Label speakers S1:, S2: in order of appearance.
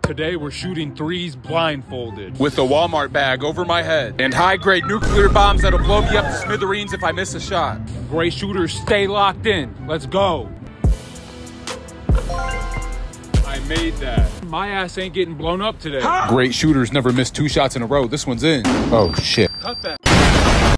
S1: Today we're shooting threes blindfolded.
S2: With a Walmart bag over my head. And high-grade nuclear bombs that'll blow me up to smithereens if I miss a shot.
S1: Gray shooters, stay locked in. Let's go. I made that. My ass ain't getting blown up today.
S2: Great shooters never miss 2 shots in a row. This one's in. Oh, shit.
S1: Cut that.